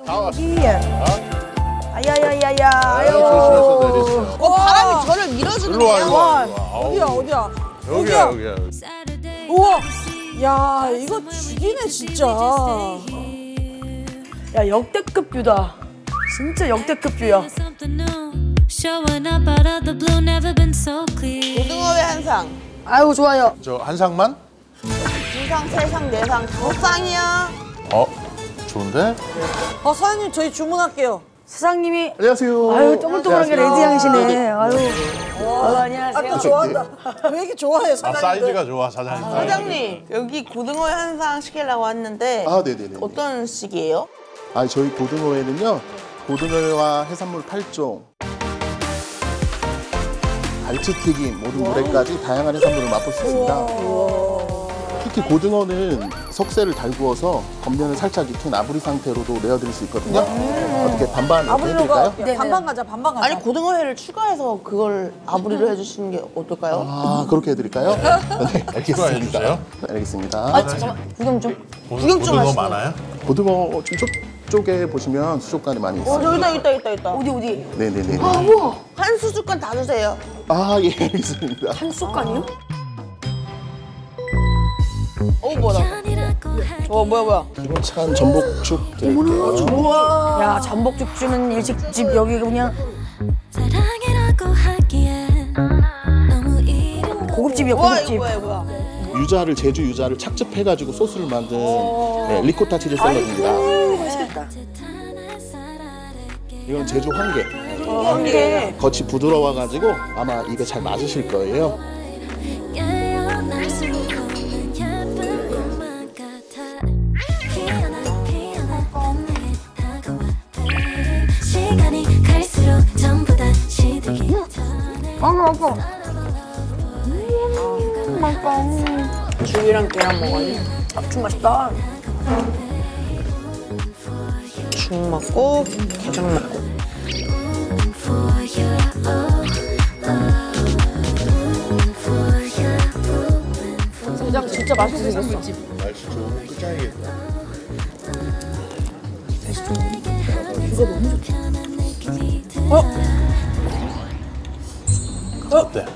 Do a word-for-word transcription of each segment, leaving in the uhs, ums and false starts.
다 왔어. 아야야야야. 아유. 조심해서 내리세요. 어, 바람이 저를 밀어주는데요. 일로 와, 일로 와. 어디야 어디야? 여기야, 여기야. 우와. 야 이거 죽이네 진짜. 야 역대급 뷰다. 진짜 역대급 뷰야. 고등어회 한 상. 아이고 좋아요. 저 한 상만? 두 상, 세 상, 네 상, 다섯 상이야. 어, 좋은데? 어 사장님 저희 주문할게요. 사장님이 안녕하세요. 아유 동글동글한 게 레드향이시네. 아유. 아유 안녕하세요. 아까 좋아한다. 왜 이렇게 좋아해요 아, 사장님? 사이즈가 좋아, 사장님. 사장님, 여기 고등어회 한 상 시키려고 왔는데 아, 네네네. 어떤 식이에요? 아, 저희 고등어회는요, 고등어회와 해산물 팔 종, 갈치튀김, 모든 물회까지 다양한 해산물을 맛볼 수 있습니다. 특히 고등어는 석쇠를 달구어서 겉면을 살짝 익힌 아부리 상태로도 내어드릴 수 있거든요. 어떻게 반반 이렇게 해드릴까요? 네, 반반 가자 반반 가자. 아니 고등어회를 추가해서 그걸 아부리로 해주시는 게 어떨까요? 아, 그렇게 해드릴까요? 네, 알겠습니다. 해주세요. 알겠습니다. 아 잠깐만 구경 좀. 구경 좀 고등어 하시네요. 많아요? 고등어 좀 쪽쪽에 보시면 수족관이 많이 어, 있어요. 저기 있다, 있다, 있다, 있다. 어디 어디? 네네네. 한 수술관 다 주세요. 아, 예, 알겠습니다. 한 쑥간이요? 어, 뭐야? 어, 뭐야, 뭐야? 기본찬 전복죽 드릴게요. 야 전복죽 주는 일식집 여기 그냥 고급집이야 와, 고급집. 이거 뭐야, 이거 뭐야? 유자를 제주 유자를 착즙해가지고 소스를 만든 네, 리코타 치즈 샐러드입니다. 맛있겠다. 이건 제주 황게. 이게 겉이 부드러워가지고 아마 입에 잘 맞으실 거예요. 죽이랑 계란 먹었네. 죽 맛있다. 죽 먹고 게장 먹고. 게장 진짜 맛있게 생겼어. 날씨 좋으면 끝장이겠다. 어? 어때?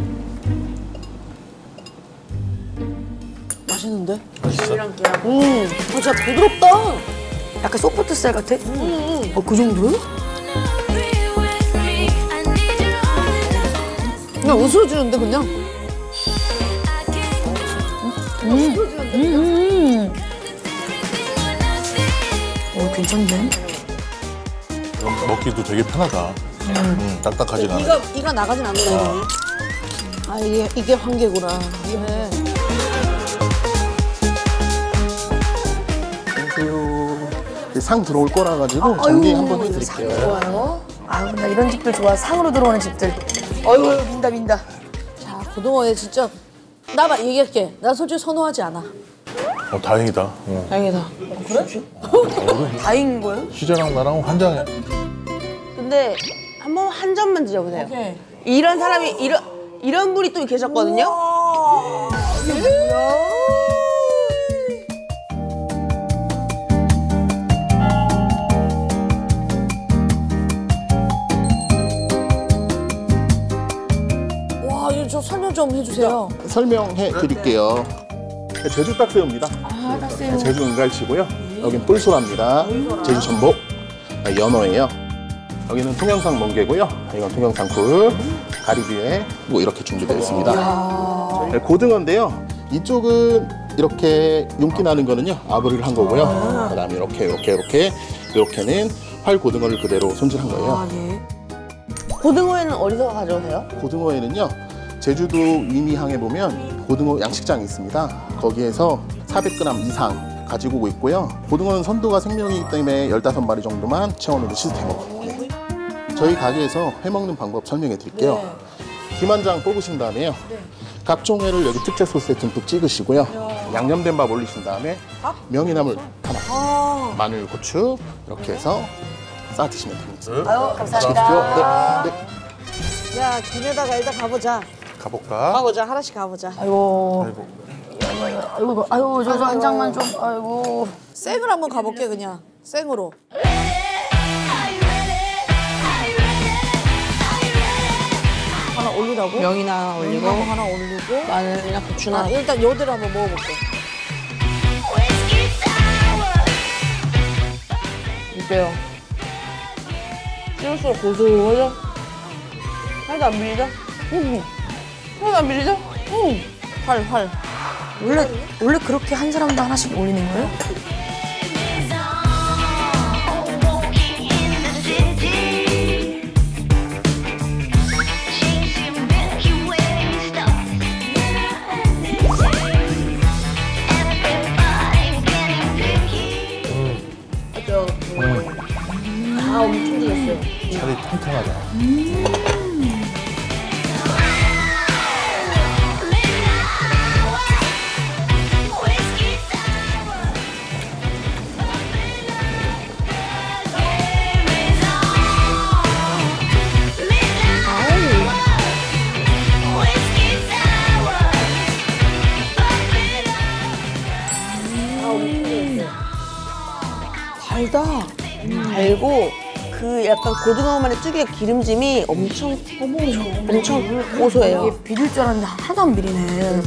맛있는데? 맛있어? 음, 어, 진짜 부드럽다. 약간 소프트셀 같아? 음, 어, 그 정도요? 그냥 웃어주는데 그냥? 음, 음. 어, 괜찮네. 이건 먹기도 되게 편하다. 음, 딱딱하지 않아. 이가, 이가 나가진 않네. 아, 이게, 이게 황게구나. 네. 안녕하세요. 상 들어올 거라 가지고 정리 한번 해드릴게요. 좋아요. 아유, 나 이런 집들 좋아. 상으로 들어오는 집들. 어휴, 민다, 민다. 자, 고등어회 진짜. 나 봐, 얘기할게. 나 솔직히 선호하지 않아. 어, 다행이다. 어. 다행이다. 다행인 거예요? 희재랑 나랑 환장해. 근데 한 번 한 점만 드셔보세요. 오케이. 이런 사람이, 이런, 이런 분이 또 계셨거든요? 이게 뭐야? 와, 이거 저 설명 좀 해주세요. 설명해 드릴게요. 제주 딱새우입니다. 아, 딱새우. 제주 은갈치고요. 여긴 뿔소랍니다. 제주 전복, 아, 연어예요. 여기는 통영산 멍게고요. 이건 통영산 굴, 가리비에 뭐 이렇게 준비되어 있습니다. 네, 고등어인데요. 이쪽은 이렇게 윤기 나는 거는요 아부리를 한 거고요. 그다음에 이렇게 이렇게 이렇게 이렇게는 활 고등어를 그대로 손질한 거예요. 아, 예. 고등어회는 어디서 가져오세요? 고등어에는요 제주도 위미항에 보면 고등어 양식장이 있습니다. 거기에서 사백 그램 이상 가지고 오고 있고요. 고등어는 선도가 생명이기 때문에 열다섯 마리 정도만 체온으로 시스템 먹어요. 네. 저희 가게에서 회 먹는 방법 설명해 드릴게요. 네. 김 한 장 뽑으신 다음에요. 네. 각종 회를 여기 특제 소스에 듬뿍 찍으시고요. 야. 양념된 밥 올리신 다음에 아? 명이나물 하나, 아. 마늘, 고추 이렇게 해서 싸 드시면 됩니다. 아유, 감사합니다. 네. 네. 야, 김에다가 일단 가보자. 가볼까? 가보자, 하나씩 가보자. 아이고. 아이고. 아이고, 아이고, 저 한 장만 좀, 아이고. 생으로 한번 가볼게, 그냥. 생으로. 올리라고? 명이나 올리고 명이나 하나 올리고. 마늘이나 고추나. 아, 일단 요대로 한번 먹어볼게. 어때요? 찌울수록 고소하죠? 하나도 안 밀리죠? 응. 하나도 안 밀리죠? 응. 활, 활. 원래 원래 그렇게 한 사람도 하나씩 올리는 거예요? 다 엄청 들었어요. 살이 탱탱하다. 달다. 달고 그 약간 고등어만의 특유의 기름짐이 엄청 엄청 고소해요. 이게 비릴 줄 알았는데 하나도 안 비리네.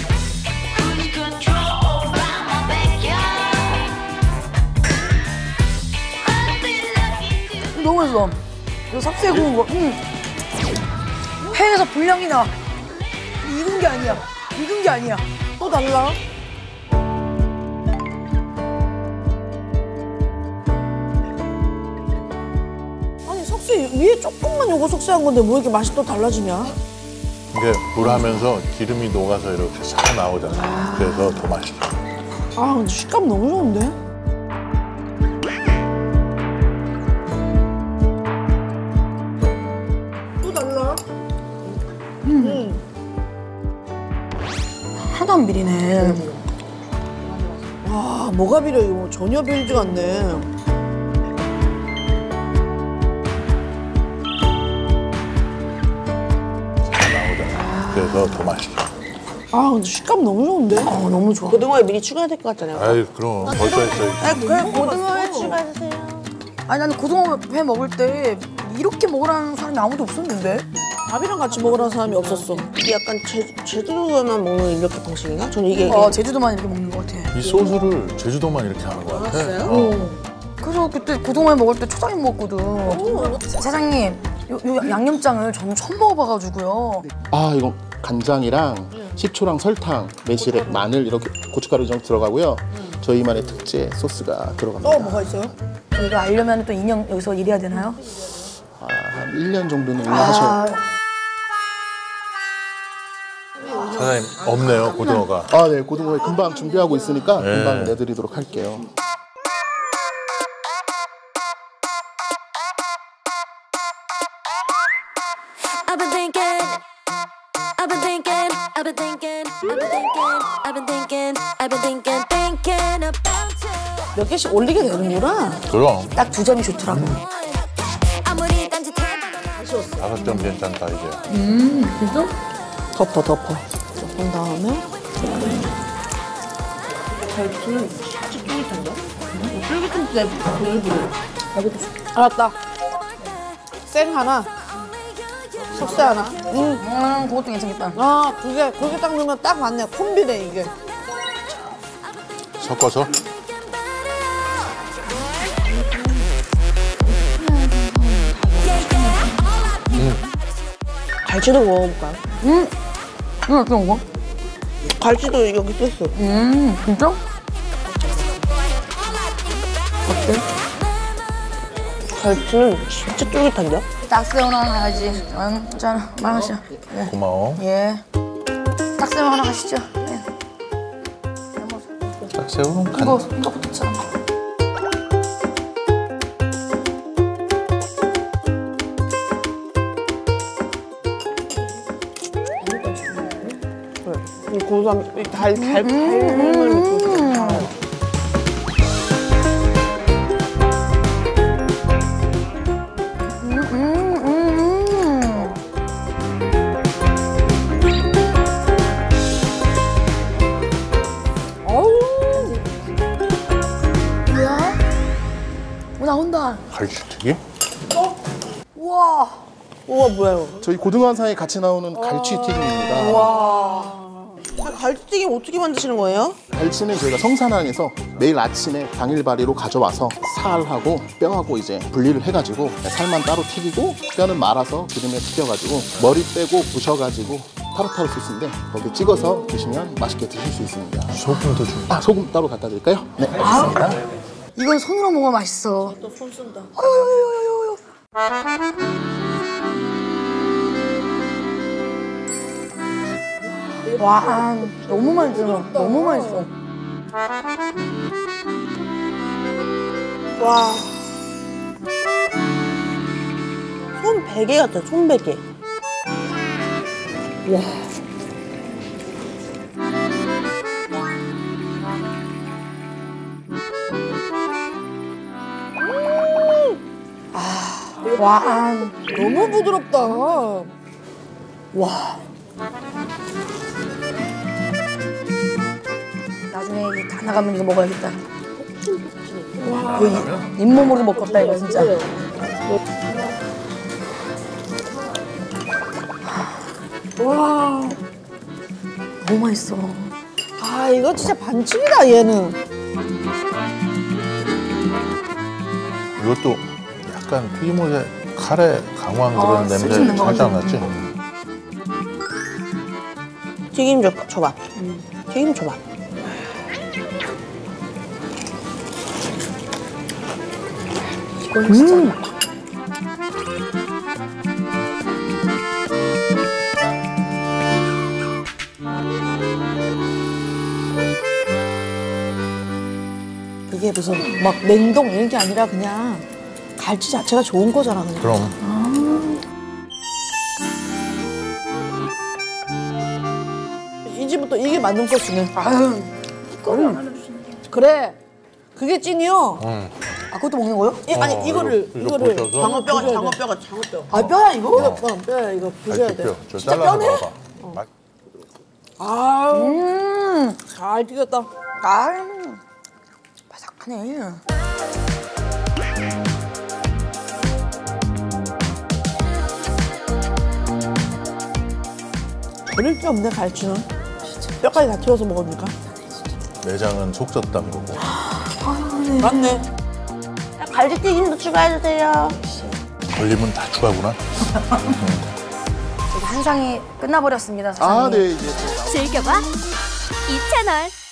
너무 맛있어. 이거 삭새 구운 거. 음. 회에서 불량이 나. 익은 게 아니야. 익은 게 아니야. 또 달라? 아니 석쇠 위에 조금만 요거 석쇠한 건데 뭐 이렇게 맛이 또 달라지냐? 이게 불하면서 기름이 녹아서 이렇게 싹 나오잖아요. 그래서 더 맛있어. 아 근데 식감 너무 좋은데? 또 달라? 하나도 안 비리네. 와 뭐가 비려 이거 전혀 비리지가 않네. 싹 나오잖아요. 그래서 더 맛있어. 아 근데 식감 너무 좋은데? 어, 너무 좋아. 고등어에 미리 추가해야 될 것 같잖아요. 아이 그럼 벌써 했어요. 아, 그냥 고등어에 추가해주세요. 아니 나는 고등어 회 먹을 때 이렇게 먹으라는 사람이 아무도 없었는데. 밥이랑 같이 먹으라는 사람이 없었어. 이게 약간 제, 제주도에만 먹는 이렇게 방식인가? 저는 이게 어, 제주도만 이렇게 먹는 것 같아. 이 소스를 제주도만 이렇게 하는 것 같아. 어. 그래서 그때 고등어 회 먹을 때 초장에 먹었거든. 사- 사장님, 요, 요 양념장을 저는 처음 먹어봐가지고요. 아, 이거 간장이랑 식초랑 설탕, 매실액, 마늘 이렇게 고춧가루 좀 들어가고요. 저희만의 특제 소스가 들어갑니다. 또 뭐가 있어요? 이거 알려면 또 이 년 여기서 일해야 되나요? 아, 한 일 년 정도는 일하셔야 아, 사장님 없네요 고등어가. 아, 네, 고등어회 금방 준비하고 있으니까 네. 금방 내드리도록 할게요. I've been thinking, I've been thinking, I've been thinking, I've been thinking, I've been thinking, I've been thinking, thinking about you. 몇 개씩 올리게 되는구나. 그럼 딱 두 점이 좋더라고. 아무리 딴짓해도 다섯 점 괜찮다 이제. 덮어 덮어. 그 다음에 알았다. 생 하나, 석쇠 하나. 음, 그것도 괜찮겠다. 아, 두 개, 그렇게 딱 넣으면 딱 맞네. 콤비네, 이게. 섞어서 갈치도 먹어볼까요? 이거 어떻게 먹어? 갈치도 여기 있어. 음, 진짜? 갈치는 진짜 쫄깃한데요? 딱새우 하나 가야지. 응, 짠, 많으시죠. 예. 고마워. 예. 딱새우 하나 가시죠. 예. 짝새우는 간. 이거, 이거부터 짠. 이 고소함, 이 달, 달, 달을 느끼고 달아요. 뭐야? 뭐 나온다. 갈치튀김? 우와. 우와, 뭐야, 이거. 저희 고등어사에 같이 나오는 갈치튀김입니다. 아, 갈치튀김 어떻게 만드시는 거예요? 갈치는 저희가 성산항에서 매일 아침에 당일 발이로 가져와서 살하고 뼈하고 이제 분리를 해가지고 살만 따로 튀기고 뼈는 말아서 기름에 튀겨가지고 머리 빼고 부셔가지고 타르타르 소스인데 거기 찍어서 드시면 맛있게 드실 수 있습니다. 소금도 좀. 아, 소금 따로 갖다 드릴까요? 네, 알겠습니다. 이건 손으로 먹으면 맛있어. 또 손 쓴다. 어유유유유유. 와, 너무 맛있어. 너무 맛있어. 와. 손 베개 같아, 손 베개. 와. 와, 너무 부드럽다. 와. 나중에 이거 다 나가면 이거 먹어야겠다. 와. 이거 잇몸으로 먹겠다, 이거 진짜. 와. 너무 맛있어. 아, 이거 진짜 반칙이다, 얘는. 이것도 약간 튀김옷에 카레 강황 그런 아, 냄새 쓰시는 거 살짝 같아. 났지? 튀김 줘, 줘봐. 튀김 줘봐. 이건 진짜. 이게 무슨 막 냉동 이런 게 아니라 그냥 갈치 자체가 좋은 거잖아. 그냥. 그럼. 이 집부터 이게 만능 소스네. 아유, 그래. 그게 찐이요. 응. 아, 그것도 먹는 거요? 이, 아니 어, 이거를 이거- 이거 이거를 부셔서? 장어뼈가, 부셔야 돼. 장어뼈가, 장어뼈. 아 뼈야 이거? 이거 뼈, 뼈야 이거 부셔야 돼. 갈치뼈. 저 진짜 잘라서 뼈네? 먹어봐. 맛- 아유 음, 잘 튀겼다. 아, 바삭하네. 버릴 게 없네 갈치는. 뼈까지 다 튀어서 먹으니까. 내장은 속 졌단 거고. 맞네. 갈치튀김도 추가해주세요. 걸리면 다 추가구나. 저기 한 상이 끝나버렸습니다, 사장님. 아, 네, 이제 즐겨봐 이 채널.